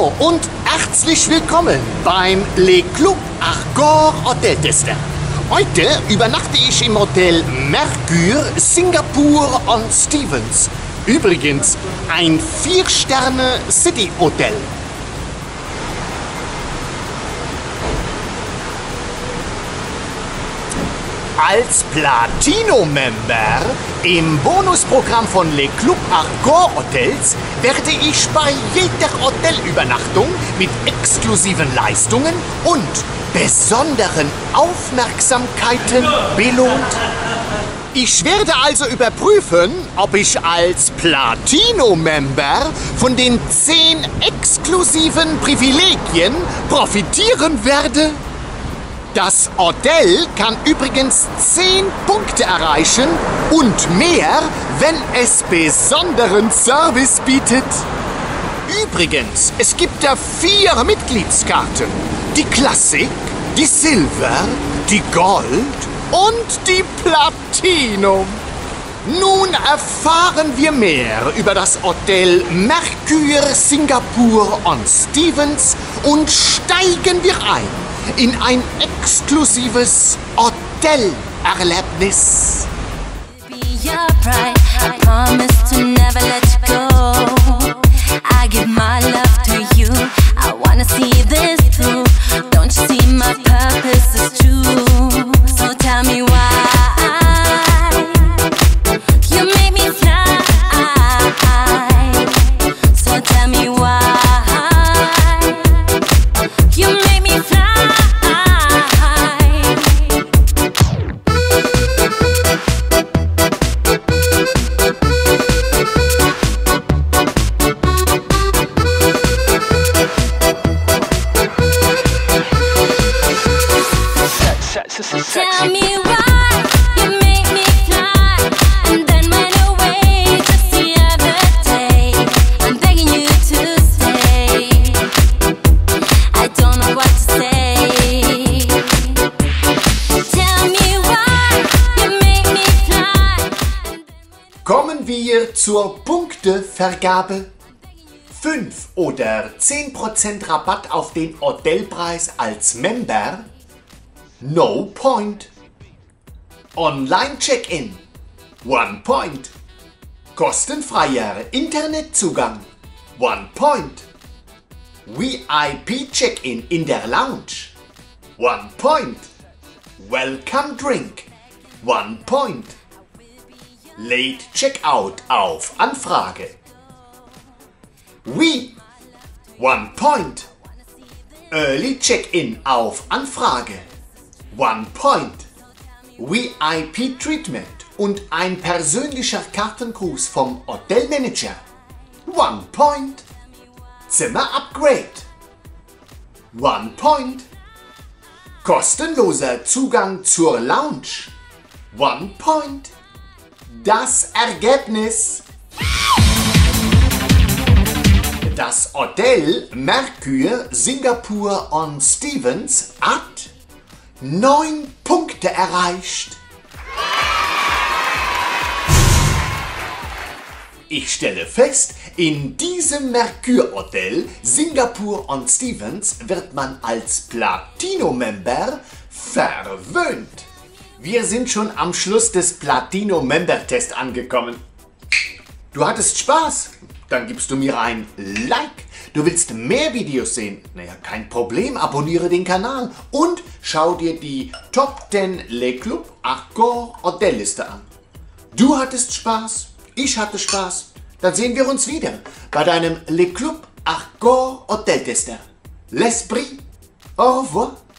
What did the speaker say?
Hallo und herzlich willkommen beim Le Club Arcor Hoteltester. Heute übernachte ich im Hotel Mercure Singapur on Stevens. Übrigens ein 4-Sterne-City-Hotel. Als Platino-Member im Bonusprogramm von Le Club Arcor Hotels werde ich bei jeder Hotelübernachtung mit exklusiven Leistungen und besonderen Aufmerksamkeiten belohnt. Ich werde also überprüfen, ob ich als Platino-Member von den 10 exklusiven Privilegien profitieren werde. Das Hotel kann übrigens 10 Punkte erreichen und mehr, wenn es besonderen Service bietet. Übrigens, es gibt da 4 Mitgliedskarten. Die Classic, die Silver, die Gold und die Platinum. Nun erfahren wir mehr über das Hotel Mercure Singapur on Stevens und steigen wir ein in ein exklusives Hotelerlebnis. Tell me why you make me fly and then went away just the other day. I'm begging you to stay. I don't know what to say. Tell me why you make me fly. Kommen wir zur Punktevergabe. 5 oder 10% Rabatt auf den Hotelpreis als Member? No point. Online Check-in. 1 point. Kostenfreier Internetzugang. 1 point. VIP Check-in in der Lounge. 1 point. Welcome Drink. 1 point. Late Checkout auf Anfrage. 1 point. Early Check-in auf Anfrage. 1 point. VIP Treatment und ein persönlicher Kartengruß vom Hotelmanager. 1 point. Zimmer Upgrade. 1 point. Kostenloser Zugang zur Lounge. 1 point. Das Ergebnis. Das Hotel Mercure Singapur on Stevens hat 9 Punkte erreicht. Ich stelle fest, in diesem Mercure Hotel Singapur on Stevens wird man als Platino-Member verwöhnt. Wir sind schon am Schluss des Platino-Member-Tests angekommen. Du hattest Spaß? Dann gibst du mir ein Like. Du willst mehr Videos sehen? Naja, kein Problem, abonniere den Kanal und schau dir die Top 10 Le Club Arcor Hotelliste an. Du hattest Spaß, ich hatte Spaß. Dann sehen wir uns wieder bei deinem Le Club Arcor Hoteltester. L'esprit, au revoir.